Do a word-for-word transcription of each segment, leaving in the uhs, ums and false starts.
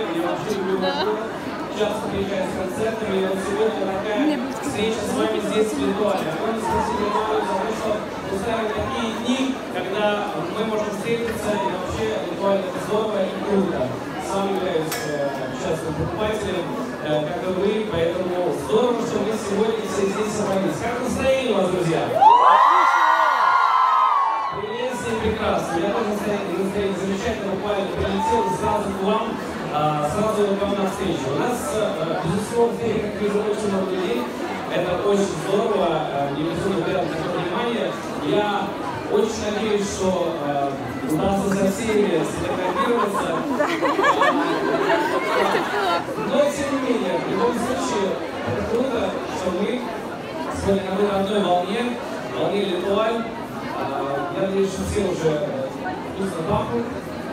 я вообще люблю ваш город, часто приезжаю с концертами, и вот сегодня такая встреча с вами здесь в Литуане. Огромное спасибо Литуане за то, что устраивают такие дни, когда мы можем встретиться, и вообще Литуане это здорово и круто. Сам являюсь частным покупателем, как и вы, поэтому здорово, что мы сегодня все здесь собрались. Как настроение у вас, друзья? Прелестно и прекрасно. Я тоже настроение, настроение замечательно, буквально прилетел сразу к вам, сразу к вам навстречу. У нас, безусловно, как вижу, очень много людей. Это очень здорово, не безумно приятно такое внимание. Я очень надеюсь, что э, удастся со всеми сфотографироваться. Но, тем не менее, в любом случае, это круто, что мы сегодня на одной волне, волне Литуаль. Я надеюсь, что все уже вкусно пахнут.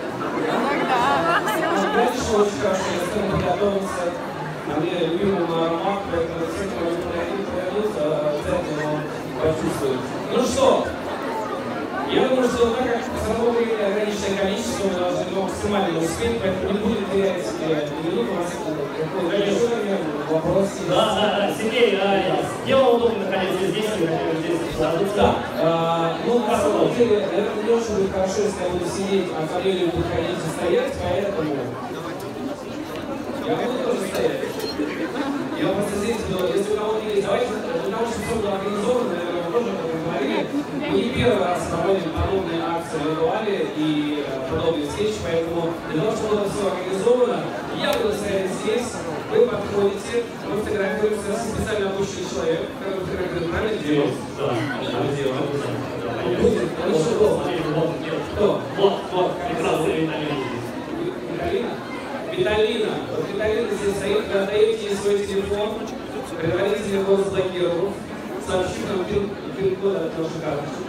Дальше очень хорошо, я стал подготовился. А мне любимому аромат, поэтому все, кто не пройдут, обязательно почувствуют. Ну что? Я думаю, что так как сработали ограниченное количество, мы должны максимально успеть, поэтому не будем терять минуту. У нас какой-то вопрос. Да, да, да. Сергей, дело удобно находиться здесь или здесь? Да. Ну, на самом деле, наверное, не очень будет хорошо, если я буду сидеть, а фамилию будет ходить и стоять, поэтому я буду тоже стоять. Я просто здесь, если у кого-то есть, давайте, для того, чтобы все было организовано, наверное, мы тоже об этом говорили. Мы не первый раз проводим подобные акции в Литуале и подобные встречи, поэтому для того, чтобы было все организовано, я буду стоять здесь, вы подходите, мы фотографируемся с специально обученный человек, который фотографирует, правильно делает? Да, это делает. Будет? Ну что, кто? Вот, вот, прекрасная Виталина. Виталина? Виталина. Вот Виталина здесь стоит, вы отдаете ей свой телефон, предварительно его заблокировал, сообщив нам пин-код от нашей карточки.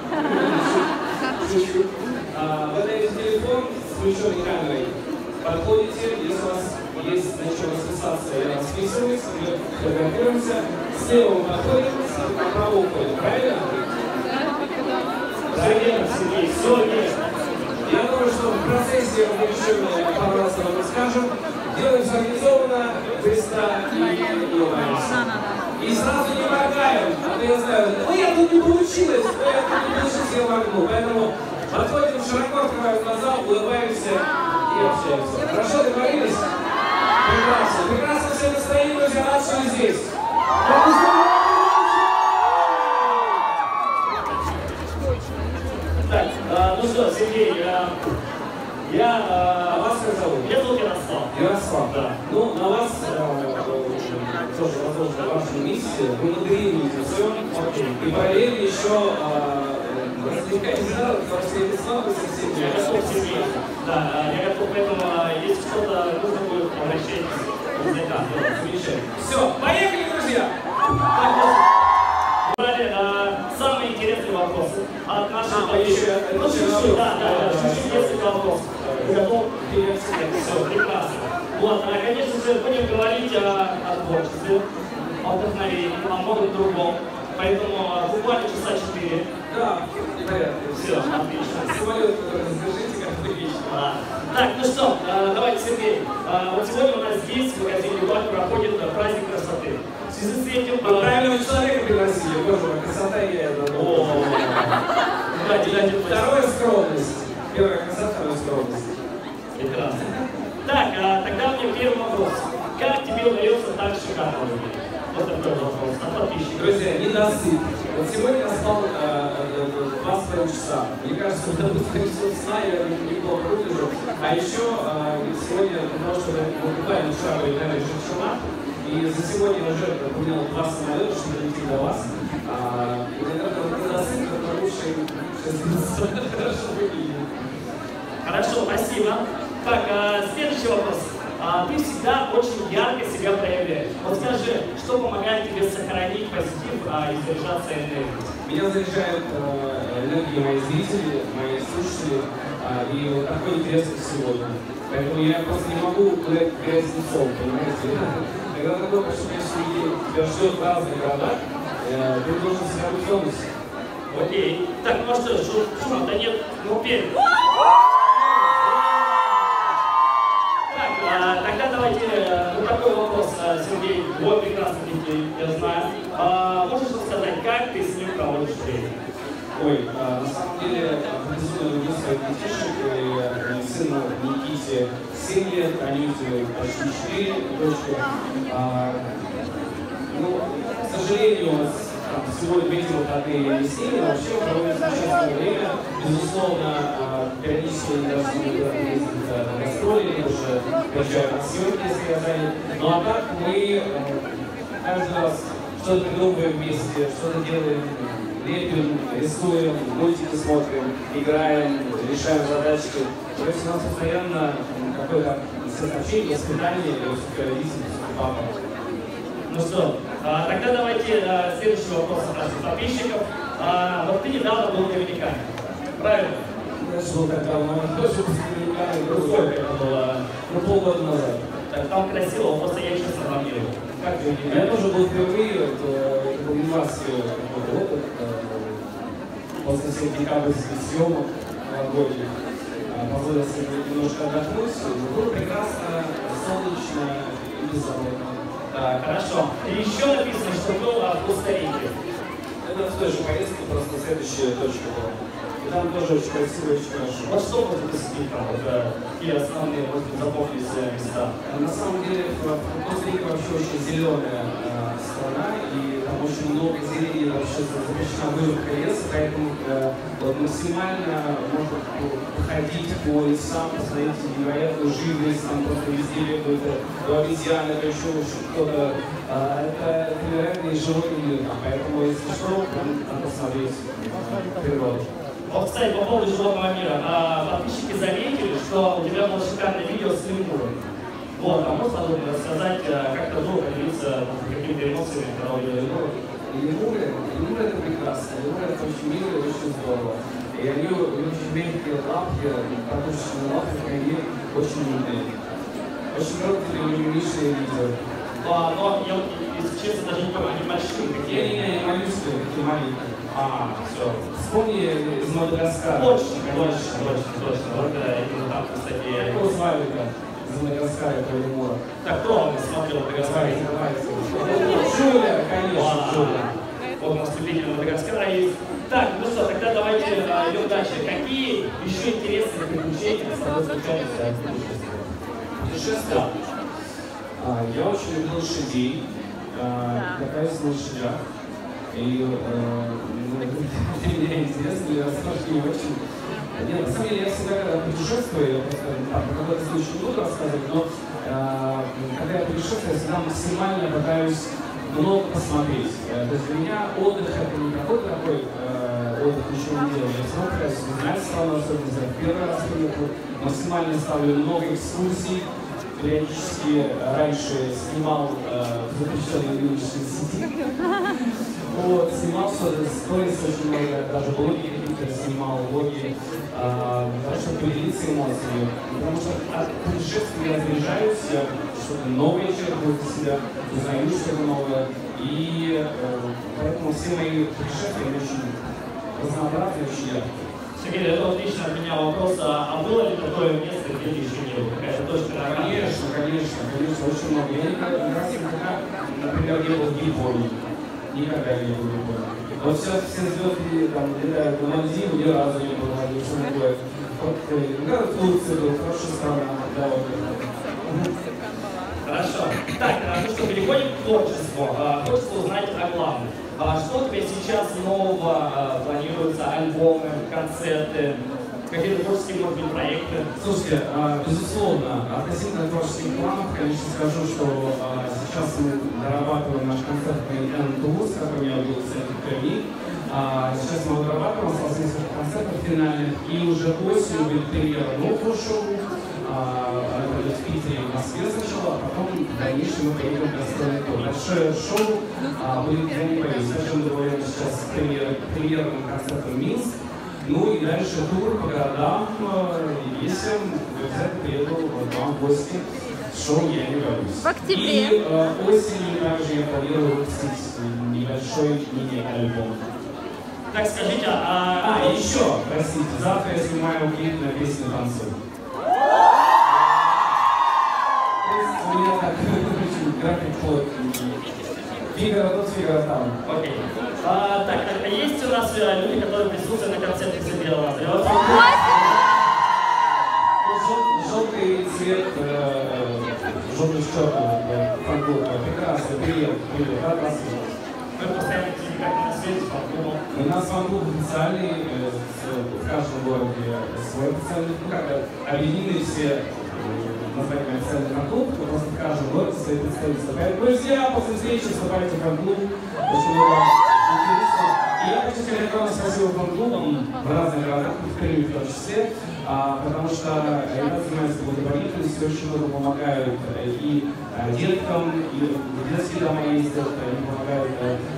Вы отдаете телефон с включенной камерой, подходите, если у вас есть на чем расписаться, я расписываюсь, мы фотографируемся, слева мы подходим, направо уходим, правильно? Все верно, Сергей, все верно. Я думаю, что в процессе мы еще пару раз вам расскажем. Делаем все организованно, быстро и не улыбаемся. И сразу не моргаем, а то я знаю, ну я тут не получилось, ну я тут не получилось, я моргну. Поэтому подходим, широко открываем глаза, улыбаемся и общаемся. Хорошо, договорились? Прекрасно. Прекрасно все настроение, друзья, рад, что вы здесь. Так, ну что, Сергей, я... Я... А вас как зовут? Меня зовут Ярослав. Ярослав, да. Ну, на вас тоже возложена ваша миссия, вы модерируете все, и параллельно еще развлекать народ, потому что это слабо совсем. Я готов, Сергей. Да, я готов, поэтому если что-то нужно будет, обращайтесь. Замечательно. Все, поехали, друзья! Брали самые интересные вопросы от наших подписчиков. Ну, чуть-чуть, да, да, чуть-чуть несколько вопросов. Готов? Все, прекрасно. Вот, конечно же, будем говорить о, о творчестве, о вдохновении, о многом другом. Поэтому буквально часа четыре. Да, порядке. Все, отлично. Самолет, расскажите, как отлично. А, так, ну что, давайте, Сергей. Вот сегодня у нас здесь, в магазине Литуаль, проходит праздник красоты. В связи с этим... Вы правильного человека пригласили, боже, красота я это. О, Второе скромность. Первая красота, вторая скромность. Прекрасно. Так, а, тогда у меня первый вопрос. Как тебе удается так шикарно выглядеть? Вот такой вопрос от подписчиков. Друзья, недосып. Вот сегодня я спал два с половиной часа. Мне кажется, что это будет количество сна, я неплохо выгляжу. А еще сегодня, потому что мы буквально вчера были на Шершуна, и за сегодня уже поменял два самолета, чтобы долететь до вас. И, наверное, недосып, это лучше хорошо выглядит. Хорошо, спасибо. Так, а, следующий вопрос. А, ты всегда очень ярко себя проявляешь. Вот скажи, что помогает тебе сохранить позитив а, и заряжаться энергией? Меня заряжают э, энергии мои зрители, мои слушатели, э, и вот такой интерес сегодня. Поэтому я просто не могу гулять грязь лицом, понимаете? Когда такое большое количество людей тебя ждет в разных городах, э, ты должен себя быть полностью. Окей. Так, ну что, шума-то нет, ну пей. Так, а, тогда давай давайте вот такой вопрос, Сергей, твой прекрасный детей, я знаю. А, можешь рассказать, как ты с ним проводишь время? Ой, а, на самом деле, безумно люблю своих детишек, и сыну Никите семь лет, Анюте почти четыре, дочке. А, ну, к сожалению, у нас там, сегодня эти выходные не с ними, но вообще мы проводим замечательное время. Безусловно, а, периодически они должны ездить на гастроли, либо же приезжают на съемки, если я занят. Ну а так мы а, каждый раз что-то придумываем вместе, что-то делаем. Лепим, рисуем, мультики смотрим, играем, решаем задачки. То есть у нас постоянно какое-то сообщение, воспитание, родитель, папа. Ну что, а, тогда давайте а, следующий вопрос от наших подписчиков. А, вот ты недавно был в Доминикане, правильно? Я был когда в тоже в Доминикане. Сколько это было? Ну, полгода назад. Так, там красиво, просто я еще сравнил. Как я тоже был впервые, это, это был январский год, после всех декабрьских съемок новогодних, позволил себе немножко отдохнуть. Было прекрасно, солнечно и беззаботно. Так, хорошо. И еще написано, что был в Коста-Рике. Это в той же поездке, просто следующая точка была. И там тоже очень красиво, очень хорошо. Вот что можно посетить там, вот, какие основные, может быть, запомнились места? На самом деле, Коста-Рика вообще очень зеленая э, страна, и там очень много зелени, вообще запрещена вырубка леса, поэтому э, вот, максимально можно походить по лесам, посмотреть невероятную живность, там просто везде бегают то обезьяны, то еще что-то. Э, это невероятный животный мир, там, поэтому, если что, надо посмотреть э, природу. Вот, кстати, по поводу животного мира. А, подписчики заметили, что у тебя было шикарное видео с лемуром. Вот, а можешь подробно рассказать, как это было, поделиться какими-то эмоциями, когда увидел лемуров? Лемуры, лемуры это прекрасно, лемуры это очень мило и очень здорово. И они очень мягкие лапки, подушечные лапки, они очень умные. Очень короткие, мимишные видео. А, но я, если честно, даже не понимаю, они большие какие? Не, не, не, моллюски, такие маленькие. А, все. Вспомни из Мадагаскара. Точно, точно, точно, точно. Вот именно там, кстати... Какого звали из Мадагаскара, этого лемура? Так, кто он смотрел Мадагаскар? Джуля, конечно, Джуля. Вот у нас любитель Мадагаскара есть. Так, ну что, тогда давайте идем дальше. Какие еще интересные приключения с тобой случались в путешествии? Путешествия? А, я очень люблю лошадей, а, катаюсь на лошадях. И э, ну, для меня интересно, я расскажу не очень. Нет, на самом деле я всегда, когда путешествую, я просто там, про какой-то случай не буду рассказывать, но э, когда я путешествую, я всегда максимально пытаюсь много посмотреть. Э, то есть для меня отдых это не какой-то такой э, отдых, ничего не делаю. Я все равно пытаюсь узнать страну, особенно за первый раз приехал, максимально ставлю много экскурсий. Периодически раньше снимал э, запрещенные уличные сети. Вот, снимал что-то, сторис очень много, даже блоги какие-то снимал, блоги, э, чтобы поделиться эмоциями. Потому что от путешествия я заряжаюсь, я что-то новое черпаю для себя, узнаю что-то новое. И э, поэтому все мои путешествия очень разнообразные, очень яркие. Сергей, это вот лично от меня вопрос, а, а было ли такое место, где ты еще не был? Какая-то точка на Конечно, конечно, конечно, очень много. Я никогда, никогда, например, не был в Японии. Никогда не был в Японии. Вот сейчас все звезды там летают на Мальдивы, ни разу не был, ни что такое. Вот, да, Турция была хорошая страна, да, вот. Хорошо. Так, ну что, переходим к творчеству. Хочется узнать о главном. Что у тебя сейчас нового планируется? Альбомы, концерты, какие-то творческие, может быть, проекты? Слушайте, безусловно, относительно творческих планов, конечно, скажу, что сейчас мы дорабатываем наш концертный Энтуз, который я был в Перми. Сейчас мы дорабатываем, осталось несколько концертов финальных, и уже осенью будет премьера нового шоу. Она будет в Питере и в Москве сначала, а потом в дальнейшем мы поедем в гастрольный тур. Большое шоу будет, я не боюсь, совершенно договорен сейчас премьерным концертом Минск. Ну и дальше тур по городам, если обязательно приеду к вам в гости. Шоу я не боюсь. В октябре. И э, осенью также я планирую выпустить небольшой мини-альбом. Так, скажите, а... А, еще, простите, завтра я снимаю клип на песню «Танцуй». у меня так график плотный. Фигара тут, фигара там. Окей. А, так, а есть у нас люди, которые присутствуют на концерте Белого Андрея? Желтый цвет, э, желтый с черным, фан-клуб, прекрасно, привет, привет, рад вас видеть. Мы постоянно как на свете фан-клубом. У нас фан-клуб официальный, э, в каждом городе свой официальный, ну как, объединены все название официальный фан-клуб, просто в каждом городе свои представительства. Поэтому, друзья, после встречи вступайте в фан-клуб, очень много интересно. И я хочу сказать огромное спасибо фан-клубам в разных городах, в Крыму в том числе, а, потому что ребята занимаются благотворительностью, очень много помогают и а, деткам, и в детские дома ездят, они помогают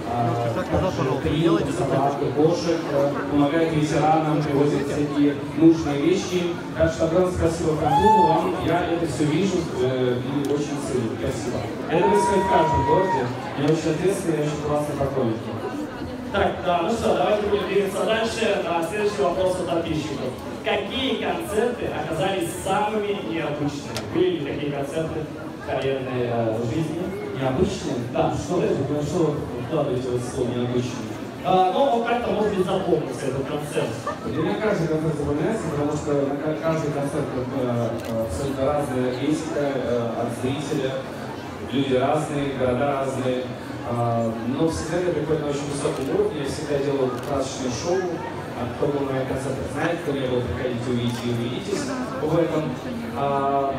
приютам, собак, кошек, помогают ветеранам, привозят всякие нужные вещи. Так что огромное спасибо фан-клубу вам, я это все вижу э, и очень ценю. Спасибо. Это происходит в каждом городе, я очень ответственный, я очень классный поклонник. Так, да, ну что, давайте будем двигаться дальше. А, следующий вопрос от подписчиков. Какие концерты оказались самыми необычными? Были ли такие концерты в карьерной э, жизни? Необычные? Да. Что это? Что вкладываете в это слово необычные? А, ну, он как-то, может быть, запомнился этот концерт. Для меня каждый концерт запоминается, потому что на каждый концерт э, абсолютно разная эстетика э, от зрителя. Люди разные, города разные. Но всегда это приходит на очень высоком уровне, я всегда делаю красочное шоу, кто был на моих концертах знает, кто не был, приходите, увидите и убедитесь в этом. А,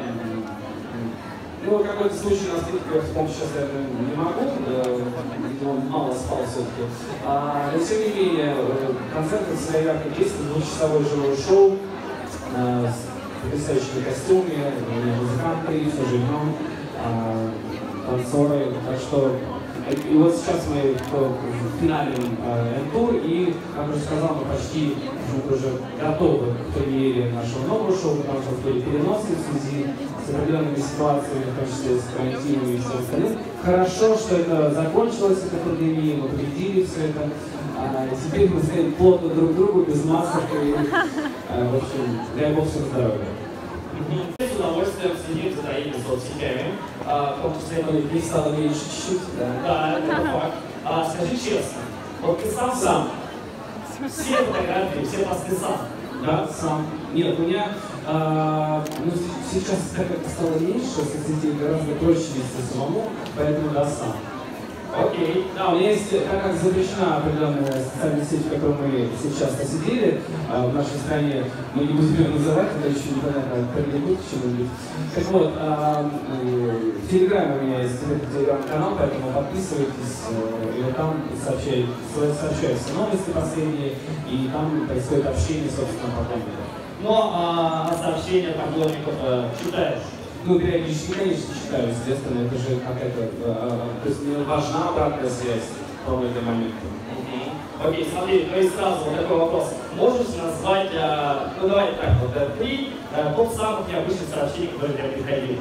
ну, какой-то случай на встрече, я вспомнить сейчас, наверное, не могу, видимо, мало спал все-таки. А, но тем не менее, концерт это своя яркая действие, двухчасовое живое шоу а, с потрясающими костюмами, музыканты, все живем, а, танцоры, так что. И вот сейчас мы в финальном тур, и, как уже сказал, мы почти уже готовы к премьере нашего нового шоу, потому что были переносы в связи с определенными ситуациями, в том числе с карантином и всем остальным. Хорошо, что это закончилось, эта пандемия, мы победили все это. А теперь мы стоим плотно друг к другу, без масок, и, в общем, дай Бог всем здоровья. С удовольствием следим за твоими соцсетями, а, в том числе, ну, их стало меньше чуть-чуть, да. Да, это факт. А, скажи честно, вот ты сам сам, все фотографии, все посты сам? Да, сам. Нет, у меня, а, ну, сейчас как-то стало меньше, соцсетей гораздо проще вести самому, поэтому да, сам. Окей. Да, у меня есть, так как запрещена определенная социальная сеть, в которой мы сейчас посидели, а, в нашей стране, мы не будем ее называть, это еще непонятно, привлекут к чему-нибудь. Так вот, а, в Телеграме у меня есть телеграм-канал, поэтому подписывайтесь, и вот там сообщаются новости последние, и там происходит общение, собственно, поклонников. Ну, а сообщения поклонников э, читаешь? Ну, периодически, конечно, читаю, естественно, это же какая-то, э, то есть мне важна обратная связь в какой-то момент. Окей, смотри, ну и сразу вот такой вопрос. Можешь назвать, э, ну давай так, вот э, три э, топ самых необычных сообщений, которые тебе приходили?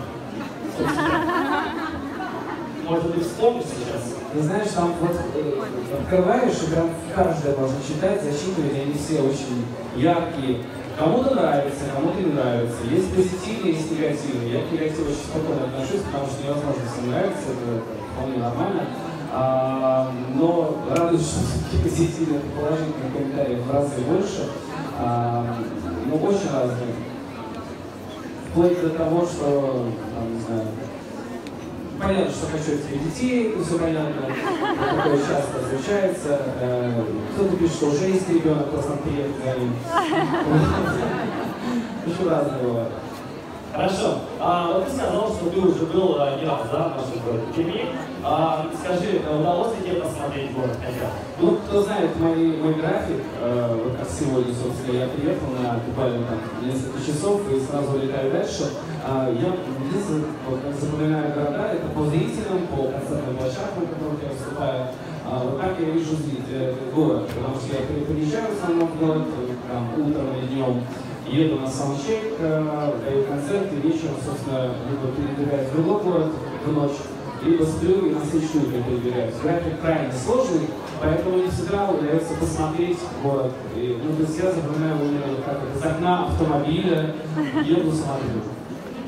Может быть, вспомнишь сейчас? Ты знаешь, там вот э, открываешь, и прям каждое можно читать, зачитывать, они все очень яркие. Кому-то нравится, кому-то не нравится. Есть позитивные, есть негативные. Я к негативу очень спокойно отношусь, потому что невозможно всем нравится, это вполне нормально. А, но радуюсь, что все-таки позитивные, положительные комментарии в разы больше. А, но очень разные. Вплоть до того, что, там, не знаю, понятно, что хочу от своих детей, все понятно, такое часто случается. Кто-то пишет, что уже есть ребенок, просто он приедет за ним. Еще разные бывают. Хорошо. А, вот ты сказал, что ты уже был а, не раз, да, в нашем городе Перми. А, скажи, удалось ли тебе посмотреть город хотя бы? Ну, кто знает мой, мой график, э, вот как сегодня, собственно, я приехал на буквально там несколько часов и сразу улетаю дальше. А, я вот, запоминаю города, это по зрителям, по концертным площадкам, в которых я выступаю. А, вот так я вижу э, город, потому что я приезжаю в основном в город, там, утром или днем. Еду на саундчек, даю концерт, и вечером, собственно, либо передвигаюсь в другой город в ночь, либо сплю и на следующую утро передвигаюсь. График крайне сложный, поэтому не всегда удается посмотреть город. И, ну, то есть я запоминаю именно как это, из окна автомобиля, еду, смотрю.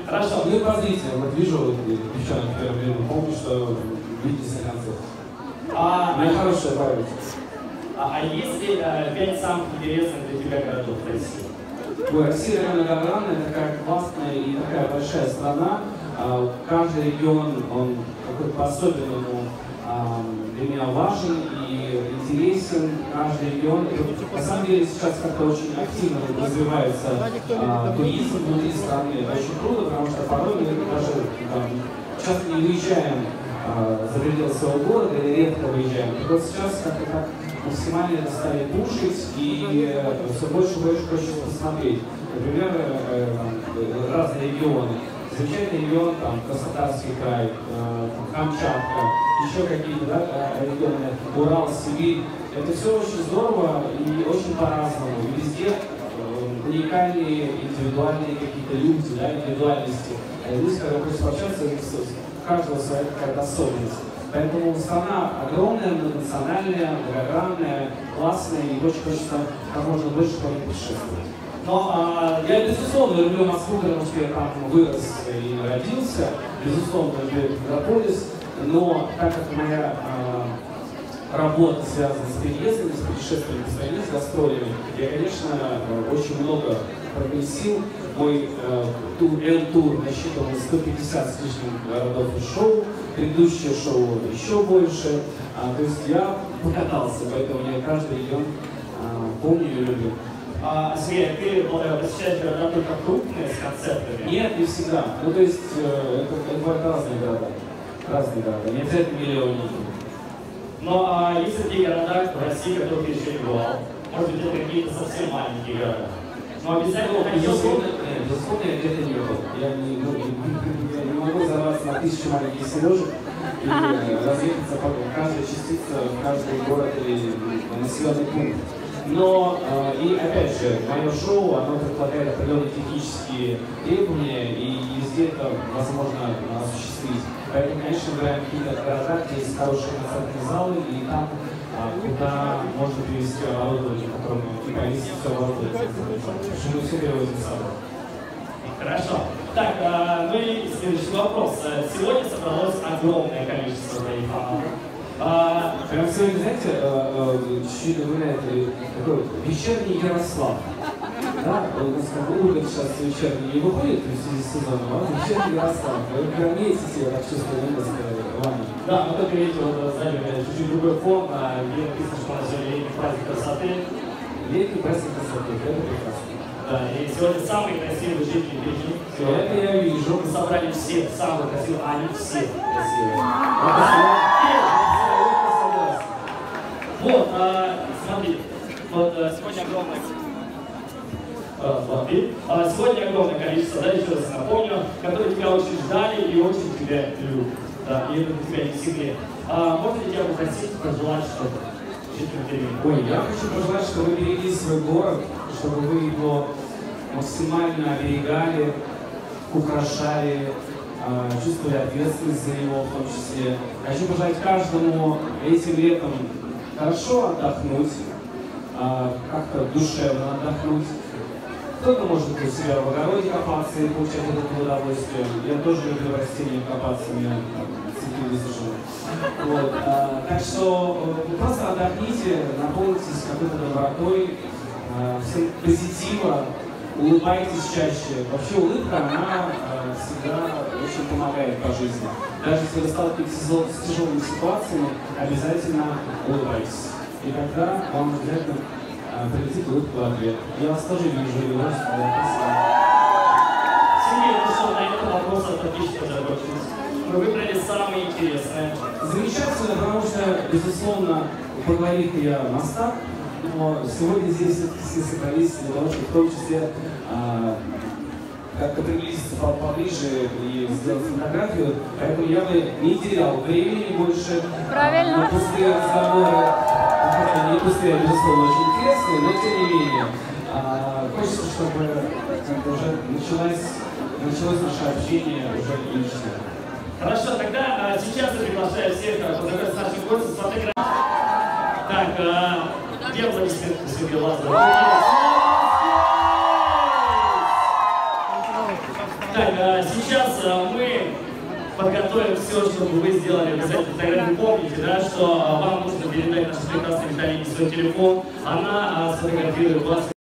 Хорошо. Ну и позрите, вот вижу вот, девчонок в первом время, помню, что видите на концерт. А, У меня хорошая память. а, а есть ли а, пять самых интересных для тебя городов в России? Ой, Россия реально огромная, такая классная и такая большая страна. А, каждый регион, он какой-то по-особенному а, для меня важен и интересен. Каждый регион. И, на самом деле сейчас как-то очень активно развивается а, туризм внутри страны. Это очень круто, потому что порой мы даже там, часто не выезжаем а, за пределы своего города или редко выезжаем. И вот сейчас как-то так максимально это стали пушить, и э, все больше и больше хочется посмотреть. Например, э, э, разные регионы. Замечательный регион, там, Краснодарский край, э, Камчатка, еще какие-то да, регионы, Урал, Сибирь. Это все очень здорово и очень по-разному. И везде э, уникальные, индивидуальные какие-то люди, да, индивидуальности. Люди, когда хочется пообщаться, у каждого своя какая-то особенность. Поэтому страна огромная, многонациональная, многогранная, классная, и очень хочется как можно больше по ней путешествовать. Но а, я, безусловно, люблю Москву, потому что я там вырос и родился. Безусловно, люблю Мегаполис. Но так как моя а, работа связана с переездами, с путешествиями по стране, с гастролями, я, конечно, очень много прогрессил. Мой э, тур, Н-тур насчитывал сто пятьдесят с лишним городов и шоу, предыдущее шоу еще больше. А, то есть я покатался, поэтому я каждый регион а, помню и люблю. А, Сергей, ты посещаешь города только крупные с концертами? Нет, не всегда. Ну то есть э, это, это бывают разные города. Разные города, не обязательно миллионники. Но а есть ли такие города в России, в которых ты еще не бывал? Может быть, это какие-то совсем маленькие города? Но обязательно Безусловно, нет, безусловно, я где-то не был. Я не, ну, не, я не могу взорваться на тысячу маленьких Сережек и э, разъехаться по каждой частице, в каждый город или населенный пункт. Но, э, и опять же, мое шоу, оно предполагает определенные технические требования, и везде это возможно осуществить. Поэтому, конечно, выбираем какие-то города, где есть хорошие концертные залы, и там куда можно перевести оборудование, которому и повесить все оборудование. Что мы все переводим с собой. Хорошо. Так, а, ну и следующий вопрос. Сегодня собралось огромное количество твоих фанатов. А, Прям сегодня, знаете, чуть-чуть напоминает такой вечерний Ярослав. Да, у нас как бы Ургант сейчас вечерний не выходит в связи с сезоном, а вечерний Ярослав. Вы прям видите себя, так чувствую, немножко вами. Да, но только видите, вот сзади чуть-чуть другой фон, где написано, что у нас сегодня летний праздник красоты. Летний праздник красоты, это прекрасно. Да, и сегодня самые красивые жители Бельгии. Это я вижу. Мы собрали всех самых красивых, а они все красивые. Вот, а, смотри, вот а, сегодня огромное, а, смотри, а, сегодня огромное количество, да, еще раз напомню, которые тебя очень ждали и очень тебя любят. Да, и это для тебя не секрет. А, можно ли тебя попросить пожелать что-то жителям Бельгии? Ой, я хочу пожелать, чтобы вы берегли свой город, чтобы вы его максимально оберегали, украшали, чувствовали ответственность за него в том числе. Хочу пожелать каждому этим летом хорошо отдохнуть, как-то душевно отдохнуть. Кто-то может у себя в огороде копаться и получать от этого удовольствие. Я тоже люблю растения копаться, у меня цветы высажены. Вот. А, так что просто отдохните, наполнитесь какой-то добротой, а, всем позитива, улыбайтесь чаще. Вообще улыбка, она а, всегда очень помогает по жизни. Даже если вы сталкиваетесь с тяжелыми ситуациями, обязательно улыбайтесь. И тогда вам обязательно прилетит улыбка в ответ. Я вас тоже вижу, и вас Сергей, ну что, на этом вопрос практически закончился. Мы выбрали самые интересные. Замечательно, потому что, безусловно, поговорит я мастак, но сегодня здесь все собрались для того, чтобы в том числе а, как-то приблизиться поближе и сделать фотографию, поэтому я бы не терял времени больше. Правильно. На пустые разговоры, хотя не пустые, безусловно, очень интересные, но тем не менее. А, хочется, чтобы уже началось, началось наше общение уже лично. Хорошо, тогда а, сейчас я приглашаю всех познакомиться с нашим гостем, сфотографировать. Так, а, где аплодисменты Сергею Лазареву? Так, а, сейчас подготовим все, чтобы вы сделали обязательно фотографию. Помните, да, что вам нужно передать нашей прекрасной Виталине свой телефон, она сфотографирует вас.